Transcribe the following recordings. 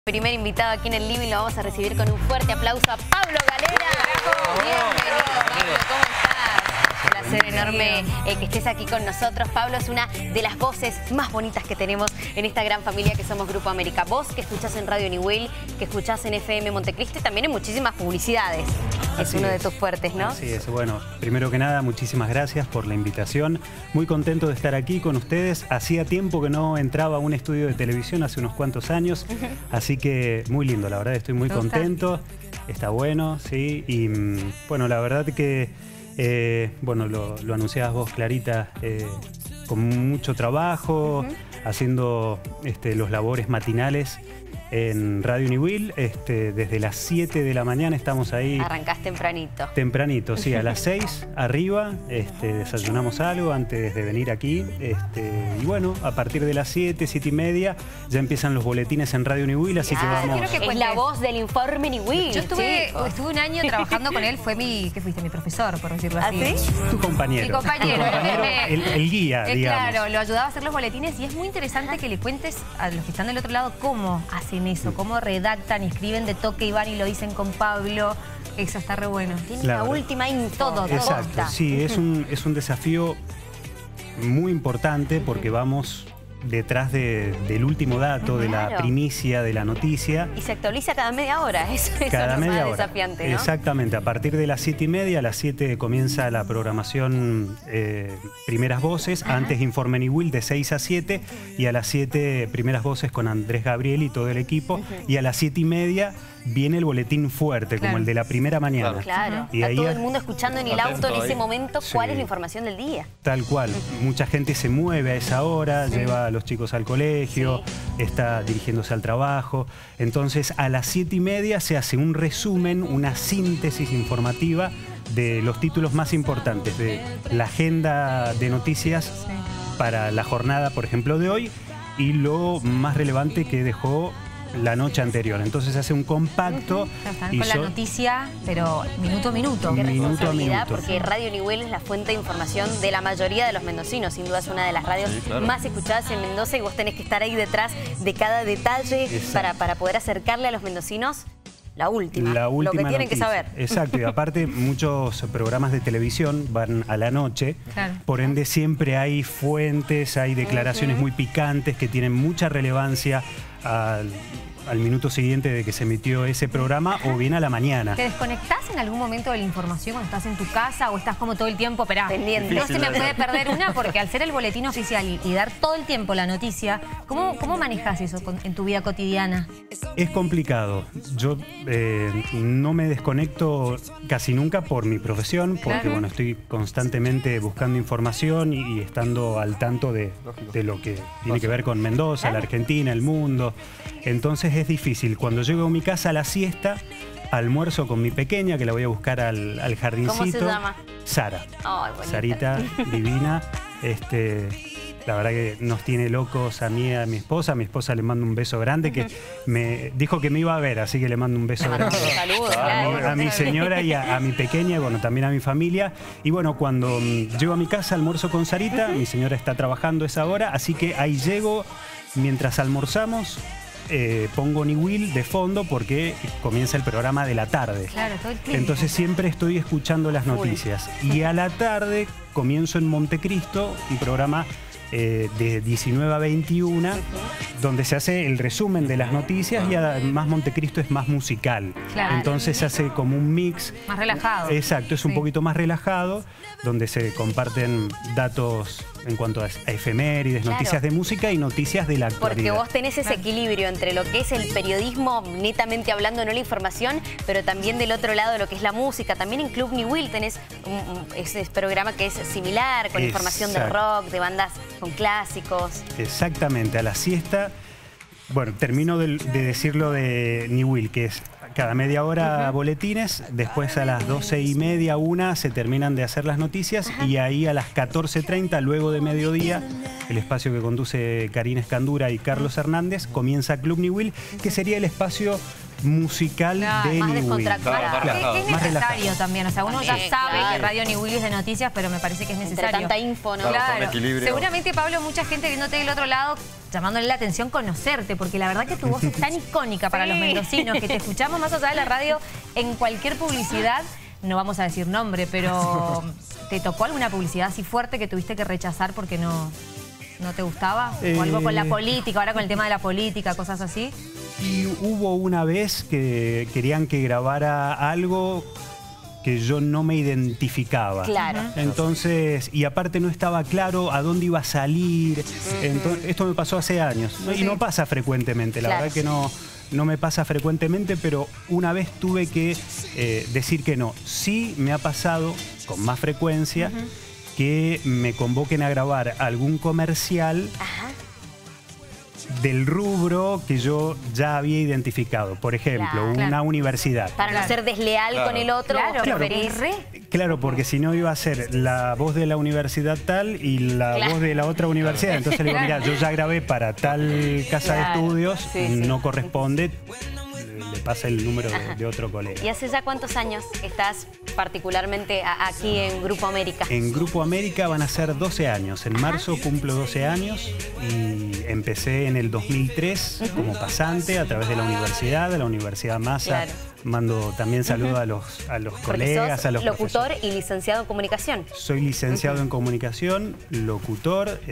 Primer invitado aquí en el living, lo vamos a recibir con un fuerte aplauso a Pablo Galera. Bienvenido, Pablo, ¿cómo estás? Un placer enorme que estés aquí con nosotros. Pablo es una de las voces más bonitas que tenemos en esta gran familia que somos Grupo América. Vos que escuchás en Radio Newell, que escuchás en FM Montecristo y también en muchísimas publicidades. Es uno de tus fuertes, ¿no? Así es. Bueno, primero que nada, muchísimas gracias por la invitación. Muy contento de estar aquí con ustedes. Hacía tiempo que no entraba a un estudio de televisión, hace unos cuantos años. Así que muy lindo, la verdad, estoy muy contento. Está bueno, sí. Y bueno, la verdad que, bueno, lo anunciabas vos, Clarita, con mucho trabajo, haciendo los labores matinales en Radio Newell, desde las 7 de la mañana estamos ahí. Arrancás tempranito. Tempranito, sí, a las 6 arriba, desayunamos algo antes de venir aquí, y bueno, a partir de las 7, 7 y media, ya empiezan los boletines en Radio Newell, así que vamos. Creo que es la voz del informe Newell. Yo estuve un año trabajando con él, fue ¿qué fuiste? Mi profesor, por decirlo así. ¿Ah, sí? Tu compañero. Mi compañero. El guía, digamos. Claro, lo ayudaba a hacer los boletines y es muy interesante que le cuentes a los que están del otro lado cómo hacen eso, cómo redactan y escriben de toque y van y lo dicen con Pablo. Eso está re bueno. Tiene la última info. Todo. Exacto, sí, es un desafío muy importante porque vamos detrás del último dato, de la primicia, de la noticia. Y se actualiza cada media hora, eso cada es media más hora. Desafiante, ¿no? Exactamente, a partir de las 7 y media, a las 7 comienza la programación Primeras Voces, antes Informe Newell de 6 a 7 y a las 7 Primeras Voces con Andrés Gabriel y todo el equipo y a las 7 y media viene el boletín fuerte, como el de la primera mañana. Claro, y está ahí todo el mundo escuchando en el auto en ese momento cuál es la información del día. Tal cual, mucha gente se mueve a esa hora, lleva a los chicos al colegio, está dirigiéndose al trabajo. Entonces a las 7 y media se hace un resumen, una síntesis informativa de los títulos más importantes de la agenda de noticias para la jornada, por ejemplo, de hoy y lo más relevante que dejó la noche anterior. Entonces hace un compacto. Están con la noticia, pero minuto a minuto. Qué responsabilidad, porque Radio Newell es la fuente de información de la mayoría de los mendocinos. Sin duda es una de las radios más escuchadas en Mendoza y vos tenés que estar ahí detrás de cada detalle para poder acercarle a los mendocinos la última lo que tienen noticia que saber. Exacto, y aparte muchos programas de televisión van a la noche, por ende siempre hay fuentes, hay declaraciones muy picantes que tienen mucha relevancia al minuto siguiente de que se emitió ese programa o bien a la mañana. ¿Te desconectás en algún momento de la información cuando estás en tu casa o estás como todo el tiempo, pendiente? No se me puede perder una porque al ser el boletín oficial y dar todo el tiempo la noticia, ¿cómo manejas eso en tu vida cotidiana? Es complicado. Yo no me desconecto casi nunca por mi profesión, porque bueno, estoy constantemente buscando información y estando al tanto de lo que tiene que ver con Mendoza, la Argentina, el mundo. Entonces es difícil. Cuando llego a mi casa a la siesta, almuerzo con mi pequeña, que la voy a buscar al jardincito. ¿Cómo se llama? Sara. Ay, Sarita, divina. La verdad que nos tiene locos a mí, a mi esposa. A mi esposa le mando un beso grande, que me dijo que me iba a ver, así que le mando un beso grande a mi señora y a mi pequeña, bueno, también a mi familia. Y bueno, cuando llego a mi casa, almuerzo con Sarita, mi señora está trabajando esa hora, así que ahí llego, mientras almorzamos, pongo Newell de fondo porque comienza el programa de la tarde. Claro, todo el tiempo. Entonces siempre estoy escuchando las noticias. Y a la tarde comienzo en Montecristo, un programa de 19 a 21, donde se hace el resumen de las noticias y además Montecristo es más musical. Entonces se hace como un mix. Más relajado. Exacto, es un poquito más relajado, donde se comparten datos en cuanto a efemérides, noticias de música y noticias de la actualidad. Porque vos tenés ese equilibrio entre lo que es el periodismo, netamente hablando, no la información, pero también del otro lado lo que es la música. También en Club Newell tenés ese programa que es similar, con información de rock, de bandas con clásicos. Exactamente, a la siesta, bueno, termino de decirlo de Newell, que es cada media hora boletines, después a las 12:30, 1 se terminan de hacer las noticias y ahí a las 14:30, luego de mediodía, el espacio que conduce Karina Escandura y Carlos Hernández, comienza Club Newell, que sería el espacio musical de más New Will. descontracturado. Claro, Es más necesario relajado. también, o sea, uno ya También, sabe claro. que Radio New Will es de noticias, pero me parece que es Entre necesario. tanta info, ¿no? Claro, con equilibrio. Seguramente, Pablo, mucha gente viéndote del otro lado, llamándole la atención conocerte, porque la verdad que tu voz es tan icónica para Sí. los mendocinos, que te escuchamos más allá de la radio en cualquier publicidad. No vamos a decir nombre, pero ¿te tocó alguna publicidad así fuerte que tuviste que rechazar porque no te gustaba? ¿O algo con la política, ahora con el tema de la política, cosas así? Y hubo una vez que querían que grabara algo que yo no me identificaba. Claro. Entonces, y aparte no estaba claro a dónde iba a salir. Entonces, esto me pasó hace años. Y no pasa frecuentemente, la Claro. verdad que no me pasa frecuentemente, pero una vez tuve que decir que no. Sí me ha pasado con más frecuencia que me convoquen a grabar algún comercial Ajá. del rubro que yo ya había identificado. Por ejemplo, Claro. una universidad. Para no ser desleal Claro. con el otro, Claro, vos claro. preferís... Claro, porque si no iba a ser la voz de la universidad tal y la Claro. voz de la otra universidad. Entonces le digo, mira, yo ya grabé para tal casa de Claro. estudios, Sí, sí. no corresponde, le pasa el número de otro colega. ¿Y hace ya cuántos años que estás particularmente aquí en Grupo América? En Grupo América van a ser 12 años. En marzo cumplo 12 años y empecé en el 2003 como pasante a través de la Universidad Massa. Claro. Mando también saludos a los Porque colegas, sos a los locutor profesores. y licenciado en comunicación. Soy licenciado en comunicación, locutor,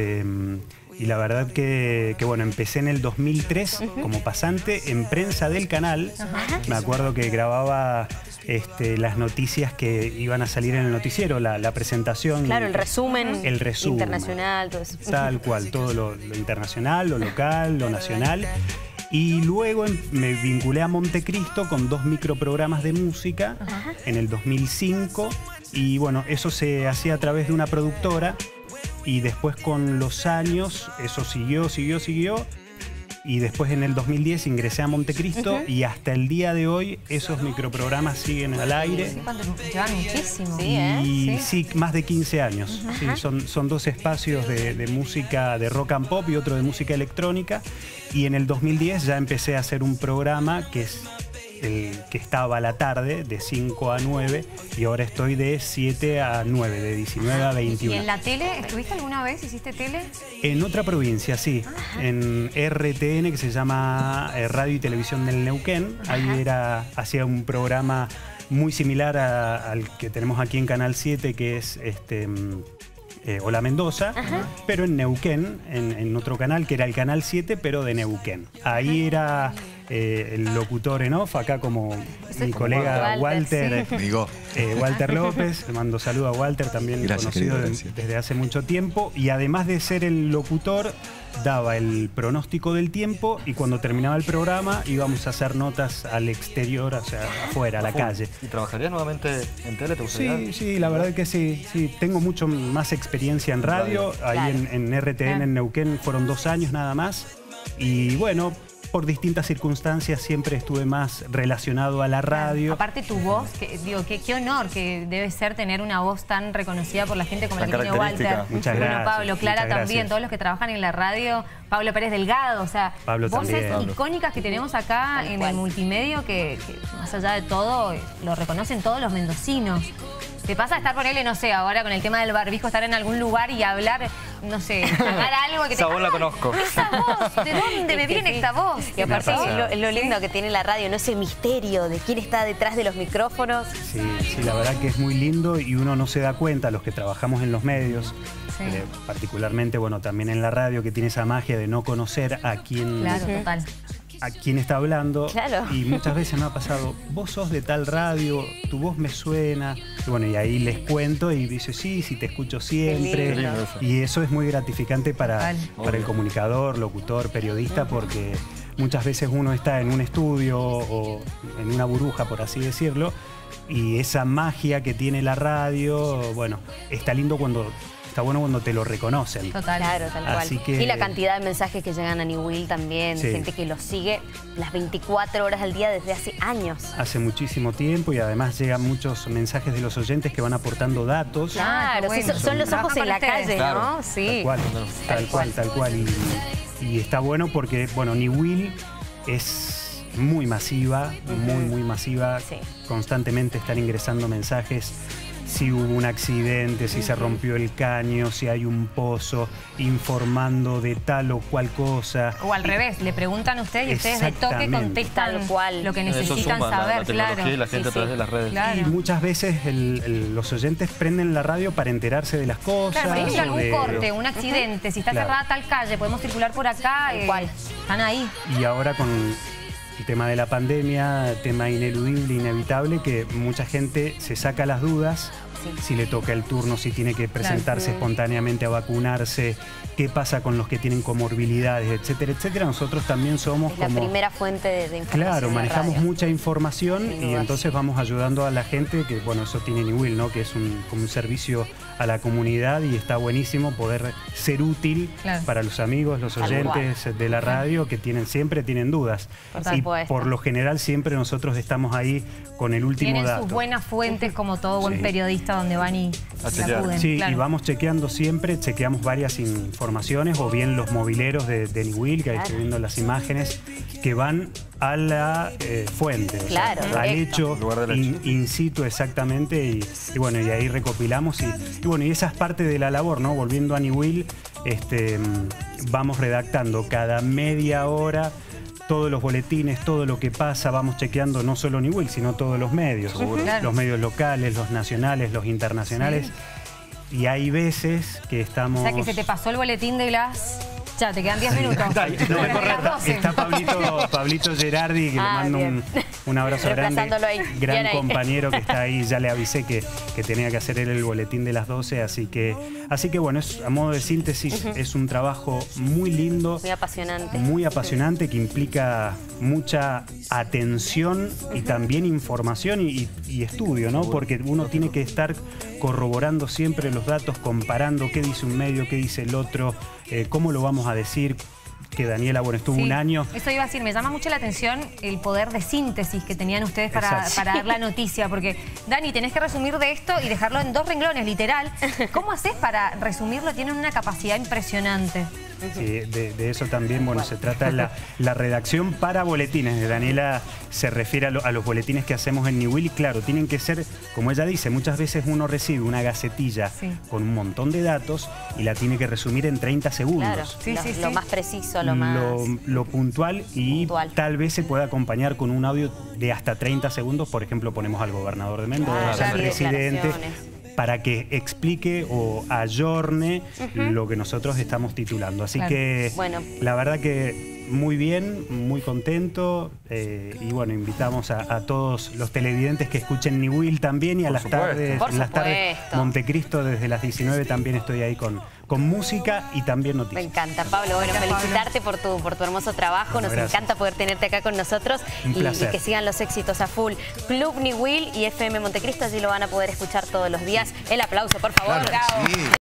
y la verdad que bueno, empecé en el 2003 como pasante en prensa del canal. Me acuerdo que grababa las noticias que iban a salir en el noticiero, la presentación. Claro, el resumen, El resumen. internacional, todo eso. Tal cual, todo lo internacional, lo local, lo nacional. Y luego me vinculé a Montecristo con 2 microprogramas de música en el 2005. Y bueno, eso se hacía a través de una productora. Y después con los años, eso siguió. Y después en el 2010 ingresé a Montecristo y hasta el día de hoy esos microprogramas siguen al aire. Sí, cuando llevan muchísimo. Sí, ¿eh? Y sí, más de 15 años. Sí, son 2 espacios de música de rock and pop y otro de música electrónica. Y en el 2010 ya empecé a hacer un programa que es el que estaba a la tarde, de 5 a 9, y ahora estoy de 7 a 9, de 19 a 21. ¿Y en la tele? ¿Estuviste alguna vez? ¿Hiciste tele? En otra provincia, sí. En RTN, que se llama Radio y Televisión del Neuquén. Ahí hacía un programa muy similar al que tenemos aquí en Canal 7, que es Hola Mendoza, pero en Neuquén, en otro canal, que era el Canal 7, pero de Neuquén. Ahí era el locutor en off, acá como mi colega Walter, Walter, Walter López. Le mando saludo a Walter, también Gracias, conocido querido, gracias. desde hace mucho tiempo. Y además de ser el locutor, daba el pronóstico del tiempo y cuando terminaba el programa íbamos a hacer notas al exterior, o sea, afuera, a la calle. ¿Y trabajarías nuevamente en tele? ¿Te gustaría? Sí, la verdad que sí. Tengo mucho más experiencia en radio. Ahí Claro. en RTN, en Neuquén, fueron 2 años nada más. Y bueno, por distintas circunstancias siempre estuve más relacionado a la radio. Aparte tu voz, qué honor que debe ser tener una voz tan reconocida por la gente como la Tan que tiene Walter. característica. Muchas Bueno, gracias, Pablo, Clara muchas también, gracias. todos los que trabajan en la radio, Pablo Pérez Delgado, o sea, Pablo voces también. icónicas que tenemos acá Tal en cual. el multimedio que más allá de todo lo reconocen todos los mendocinos. ¿Te pasa estar, ponele, no sé, ahora con el tema del barbijo, estar en algún lugar y hablar, no sé, sacar algo que te... Esa voz la ¡Ay, conozco! ¡Esa voz! ¿De dónde me Es que viene sí. esta voz? Y aparte Me ha pasado. es lo lindo que tiene la radio, ¿no? Ese misterio de quién está detrás de los micrófonos. Sí, la verdad que es muy lindo y uno no se da cuenta, los que trabajamos en los medios, Sí. particularmente, bueno, también en la radio, que tiene esa magia de no conocer a quién, Claro, total. a quién está hablando. Claro. Y muchas veces me ha pasado, vos sos de tal radio, tu voz me suena. Y bueno, y ahí les cuento y dice, sí, te escucho siempre. Qué lindo. Y eso es muy gratificante para Total. el comunicador, locutor, periodista, porque muchas veces uno está en un estudio o en una burbuja, por así decirlo, y esa magia que tiene la radio, bueno, está lindo está bueno cuando te lo reconocen. Total. Claro, tal cual. Así que- Y la cantidad de mensajes que llegan a New Will también, Sí. gente que los sigue las 24 horas al día desde hace años. Hace muchísimo tiempo y además llegan muchos mensajes de los oyentes que van aportando datos. Claro, qué sí, bueno. son los ojos Trabajan en la para ustedes. calle, Claro. ¿no? Sí. Tal cual. Y está bueno porque, bueno, New Will es muy masiva, muy masiva. Sí. Constantemente están ingresando mensajes. Si hubo un accidente, si se rompió el caño, si hay un pozo, informando de tal o cual cosa. O al revés, le preguntan a ustedes y ustedes de toque Exactamente. contestan Tal cual. lo que Eso necesitan suma saber, la tecnología claro. y la gente a través de las redes. Claro. Y muchas veces los oyentes prenden la radio para enterarse de las cosas. Claro, por ejemplo, o algún de- corte, un accidente, si está Claro. cerrada tal calle, podemos circular por acá, Tal cual. están ahí. Y ahora con el tema de la pandemia, tema ineludible, inevitable, que mucha gente se saca las dudas. Sí. Si le toca el turno, si tiene que presentarse Claro. espontáneamente a vacunarse, qué pasa con los que tienen comorbilidades, etcétera, etcétera. Nosotros también somos Es la como... primera fuente de información. Claro, en la manejamos radio. mucha información Sin y dudas. entonces vamos ayudando a la gente, que bueno, eso tiene Niwil, ¿no? Que es como un servicio a la comunidad y está buenísimo poder ser útil Claro. para los amigos, los Tal oyentes de la radio que siempre tienen dudas. Por Y supuesto. por lo general siempre nosotros estamos ahí con el último Tienen dato. sus buenas fuentes como todo buen Sí. periodista donde van y A chequear. acuden. Sí, claro. y vamos chequeando siempre, chequeamos varias informaciones o bien los mobileros de Niwil, que ahí estoy viendo las imágenes, que van a la fuente, o sea, Claro, al directo. hecho, Lugar del hecho. in situ exactamente, y bueno, y ahí recopilamos y bueno, y esa es parte de la labor, ¿no? Volviendo a Niwil, vamos redactando cada media hora todos los boletines, todo lo que pasa, vamos chequeando no solo Niwil, sino todos los medios, Claro. los medios locales, los nacionales, los internacionales. Y hay veces que estamos... O sea que se te pasó el boletín de las... Ya, te quedan 10 minutos. No, Para las 12. está Pablito Gerardi, que le mando bien. un abrazo grande. Reemplazándolo ahí. Gran Bien ahí. compañero que está ahí. Ya le avisé que tenía que hacer él el boletín de las 12. Así que bueno, a modo de síntesis, es un trabajo muy lindo, Muy apasionante. que implica mucha atención y también información y estudio, ¿no? Porque uno tiene que estar corroborando siempre los datos, comparando qué dice un medio, qué dice el otro, cómo lo vamos a decir. Que Daniela, bueno, estuvo Sí, un año. Eso iba a decir, me llama mucho la atención el poder de síntesis que tenían ustedes para Exacto. dar la noticia. Porque, Dani, tenés que resumir de esto y dejarlo en 2 renglones, literal. ¿Cómo haces para resumirlo? Tienen una capacidad impresionante. Sí, de eso también, bueno, se trata de la redacción para boletines. Daniela se refiere a los boletines que hacemos en Niwil y claro, tienen que ser, como ella dice, muchas veces uno recibe una gacetilla con un montón de datos y la tiene que resumir en 30 segundos. Claro, Sí, lo más preciso, lo más... Lo puntual y puntual. tal vez se pueda acompañar con un audio de hasta 30 segundos. Por ejemplo, ponemos al gobernador de Mendoza, Claro, al presidente, declaraciones. para que explique o ayorne lo que nosotros estamos titulando. Así Claro. que Bueno. la verdad que muy bien, muy contento y bueno, invitamos a todos los televidentes que escuchen Niwil también y a Por las supuesto. tardes, Por las tardes supuesto. Montecristo desde las 19 también estoy ahí con música y también Me noticias. encanta, Pablo. Bueno, Gracias, felicitarte por tu hermoso trabajo. Bueno, Nos gracias. encanta poder tenerte acá con nosotros Un y placer. que sigan los éxitos a full. Club Niwil y FM Montecristo, allí lo van a poder escuchar todos los días. El aplauso, por favor. Claro, sí.